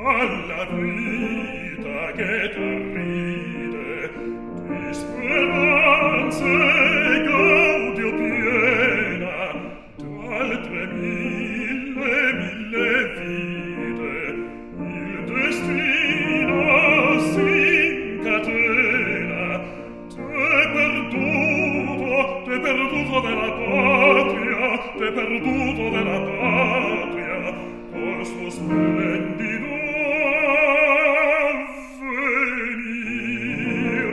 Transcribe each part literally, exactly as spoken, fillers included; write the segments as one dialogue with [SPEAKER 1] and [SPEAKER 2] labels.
[SPEAKER 1] alla vita che t'arride di speranze gaudio piena d'altre mille mille vite il destino s'incatena t'è perduto t'è perduto della patria t'è perduto della patria col suo splendido avvenir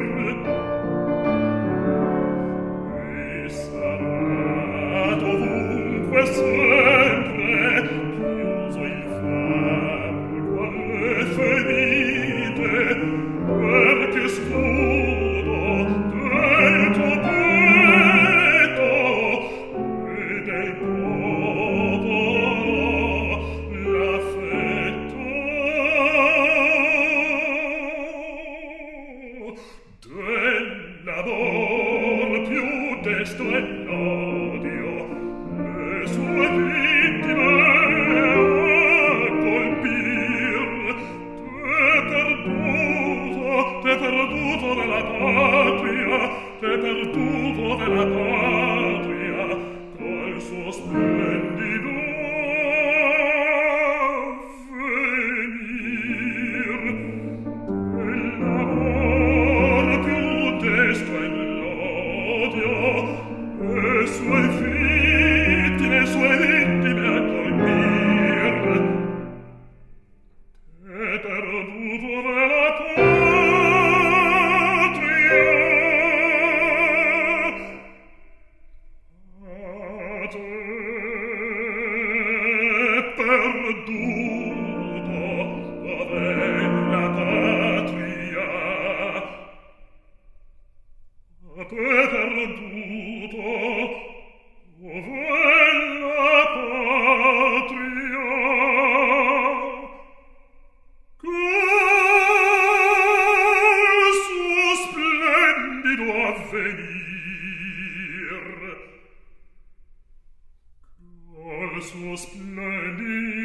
[SPEAKER 1] e sarà dovunque sempre chiuso il fango alle ferite perché scudo del tuo petto e del popolo l'affetto dell'amor più desto e l'odio le sue vittime a colpir t'è perduto t'è perduto della patria t'è perduto della patria col suo splendido avvenir dell'amor più desto e l'odio le sue vittime le sue vittime a colpir t'è perduto della patria a te perduto della patria a te perduto della patria col suo splendido avvenir col suo splendido